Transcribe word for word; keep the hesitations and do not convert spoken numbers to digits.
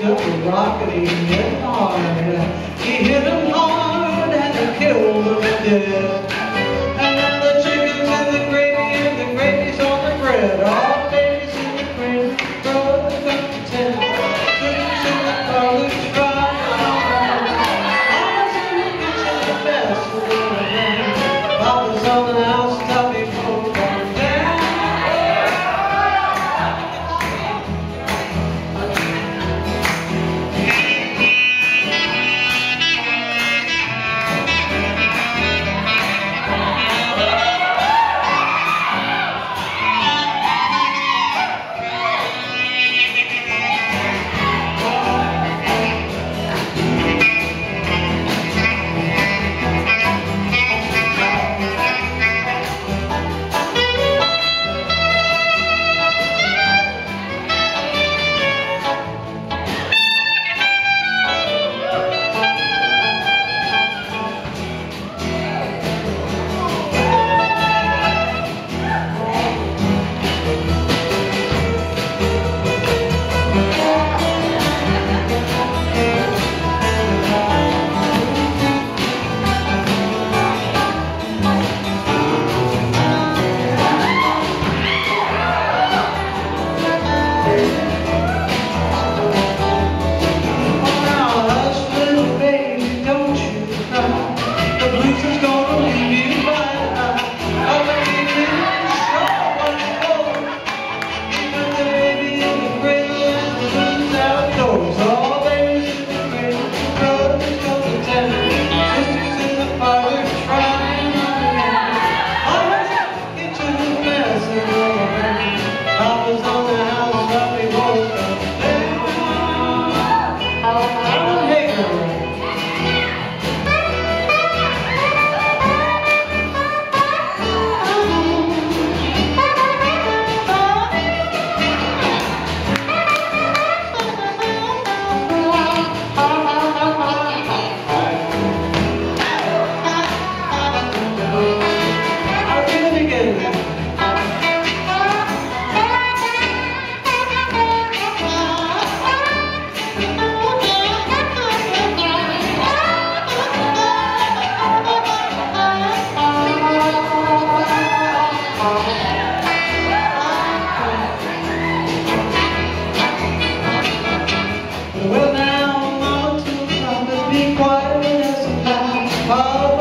picked up a rock and he hit him hard. He hit him hard and he killed him dead. And now the chicken's in the gravy and the gravy's on the bread. All babies in the gravy, brothers up to ten. Sisters in the parlor trying. Mama's in the kitchen, the best of the man. Papa's on the house top before one down. Well now, Mama, be quiet as a mouse.